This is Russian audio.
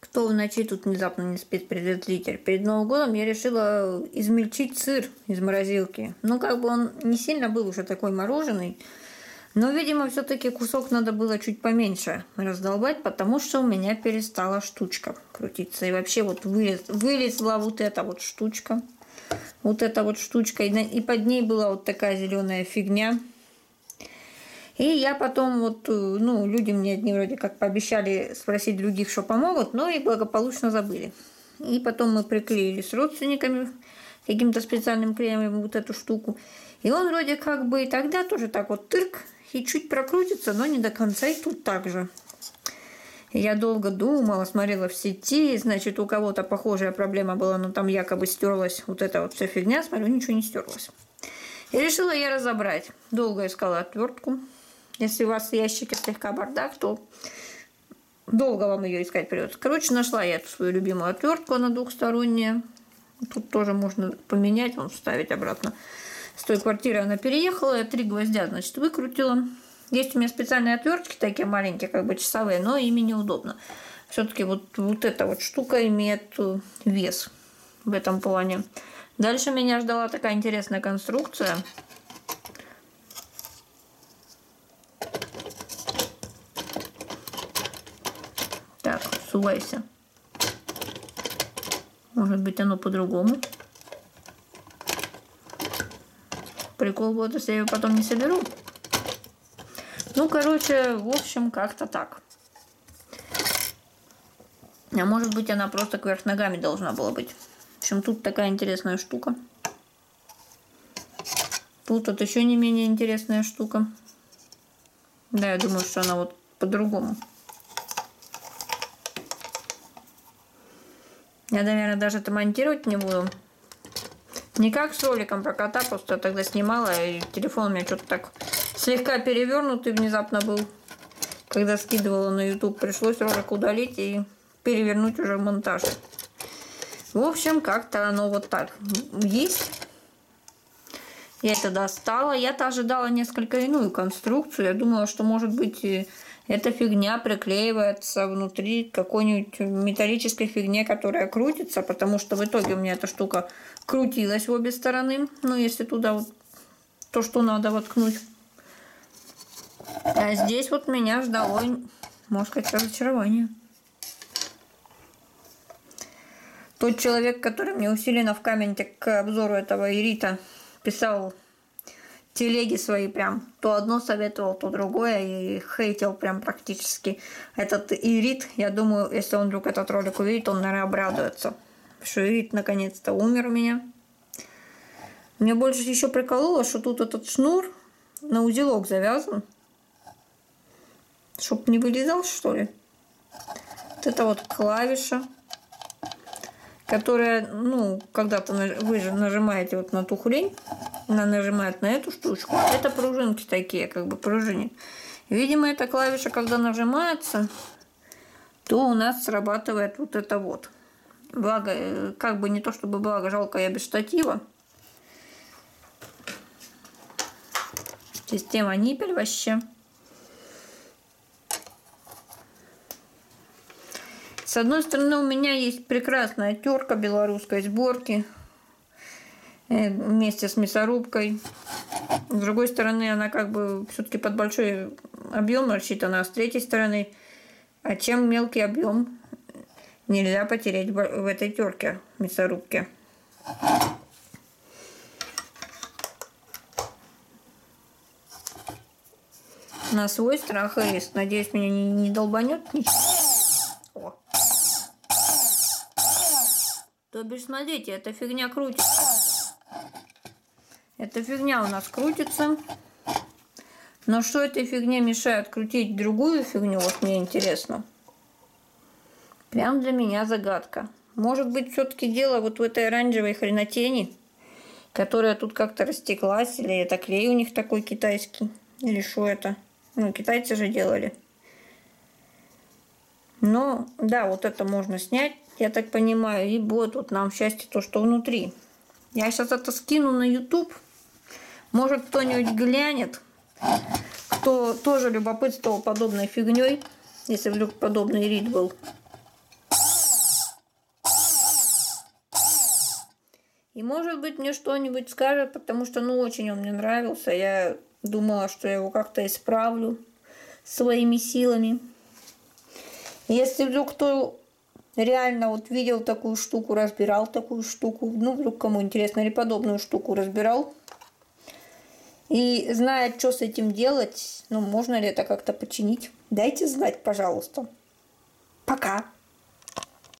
Кто в ночи тут внезапно не спит, предвзятитель. Перед Новым годом я решила измельчить сыр из морозилки. Ну, как бы он не сильно был уже такой мороженый, но, видимо, все-таки кусок надо было чуть поменьше раздолбать, потому что у меня перестала штучка крутиться. И вообще вот вылезла вот эта вот штучка. Вот эта вот штучка. И под ней была вот такая зеленая фигня. И я потом вот, люди мне одни вроде как пообещали спросить других, что помогут, но и благополучно забыли. И потом мы приклеили с родственниками каким-то специальным клеем вот эту штуку. И он вроде как бы и тогда тоже так вот тырк и чуть прокрутится, но не до конца, и тут так же. Я долго думала, смотрела в сети, значит, у кого-то похожая проблема была, но там якобы стерлась вот эта вот вся фигня, смотрю, ничего не стерлось. И решила я разобрать. Долго искала отвертку. Если у вас в ящике слегка бардак, то долго вам ее искать придется. Короче, нашла я эту свою любимую отвертку, она двухсторонняя. Тут тоже можно поменять, вставить обратно. С той квартиры она переехала, я 3 гвоздя, значит, выкрутила. Есть у меня специальные отвертки такие маленькие, как бы часовые, но ими неудобно. Все-таки вот эта вот штука имеет вес в этом плане. Дальше меня ждала такая интересная конструкция. Так, сувайся. Может быть, оно по-другому. Прикол будет, если я ее потом не соберу. Ну, короче, в общем, как-то так. А может быть, она просто кверх ногами должна была быть. В общем, тут такая интересная штука. Тут вот еще не менее интересная штука. Да, я думаю, что она вот по-другому. Я, наверное, даже это монтировать не буду. Не как с роликом про кота, просто тогда снимала, и телефон у меня что-то так слегка перевернутый внезапно был. Когда скидывала на YouTube, пришлось ролик удалить и перевернуть уже в монтаж. В общем, как-то оно вот так есть. Я это достала. Я-то ожидала несколько иную конструкцию. Я думала, что, может быть, эта фигня приклеивается внутри какой-нибудь металлической фигне, которая крутится, потому что в итоге у меня эта штука крутилась в обе стороны. Ну, если туда вот то, что надо, воткнуть. А здесь вот меня ждало, можно сказать, разочарование. Тот человек, который мне усиленно в комменте к обзору этого ирита писал телеги свои прям, то одно советовал, то другое, и хейтил прям практически этот ирит. Я думаю, если он вдруг этот ролик увидит, он, наверное, обрадуется, что ирит наконец-то умер у меня. Мне больше еще прикололо, что тут этот шнур на узелок завязан, чтоб не вылезал, что ли. Вот это вот клавиша, которая, когда-то вы же нажимаете вот на ту хрень, она нажимает на эту штучку. Это пружинки такие, как бы пружинит. Видимо, эта клавиша, когда нажимается, то у нас срабатывает вот это вот. Благо, как бы не то чтобы благо, жалко, я без штатива. Система ниппель вообще. С одной стороны, у меня есть прекрасная терка белорусской сборки вместе с мясорубкой. С другой стороны, она как бы все-таки под большой объем рассчитана, а с третьей стороны, а чем мелкий объем нельзя потерять в этой терке мясорубке. На свой страх и риск. Надеюсь, меня не долбанет ничего. О. То бишь, смотрите, эта фигня крутится. Эта фигня у нас крутится. Но что этой фигне мешает крутить другую фигню, вот мне интересно. Прям для меня загадка. Может быть, все-таки дело вот в этой оранжевой хренотени, которая тут как-то растеклась, или это клей у них такой китайский, или что это? Китайцы же делали. Но, да, вот это можно снять, я так понимаю, и будет вот нам счастье то, что внутри. Я сейчас это скину на YouTube. Может, кто-нибудь глянет, кто тоже любопытствовал подобной фигней, если вдруг подобный рид был. И, может быть, мне что-нибудь скажет, потому что, ну, очень он мне нравился. Я думала, что я его как-то исправлю своими силами. Если вдруг кто реально вот видел такую штуку, разбирал такую штуку, ну, вдруг кому интересно, или подобную штуку разбирал, и знает, что с этим делать, ну, можно ли это как-то починить, дайте знать, пожалуйста. Пока!